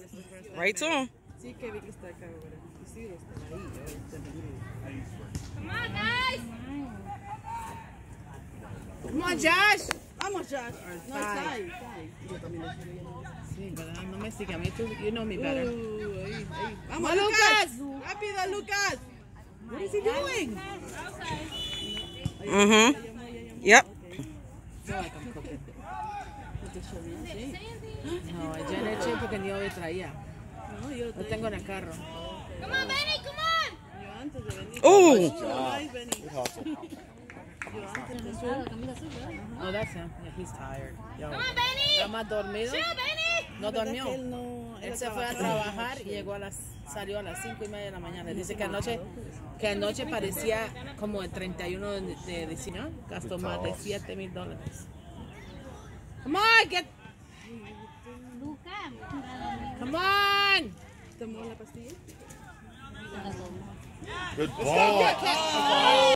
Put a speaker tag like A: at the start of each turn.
A: Right to him.
B: Sí, que vi que está acá ahora. Sí, está ahí.
C: Come on, guys!
B: Come on, Josh. Vamos, Josh. No, está ahí. Yo también lo estoy viendo.
D: Sí, pero no me sigue a mí. You know me better.
B: Ahí. Vamos, Lucas. Rápido, Lucas. What is he doing?
A: Yep.
D: No, yo le eché porque ni yo me traía.
B: No, yo
D: Lo tengo en el carro.
C: Come on, Benny, come on!
B: Yo antes de venir.
A: Ooh.
B: Ay, Benny. Yo antes de venir.
D: Oh, that's him. Yeah, he's tired. Yo,
C: Come on, Benny!
D: ¿está más dormido?
C: Chill, Benny!
D: No durmió.
B: Él no.
D: Él se fue a trabajar y salió a las 5:30 de la mañana. Dice que anoche parecía como el 31 de diciembre. Gastó más de $7,000. Come on, get. Come on.
B: ¿Tomó la pastilla?
E: Good ball.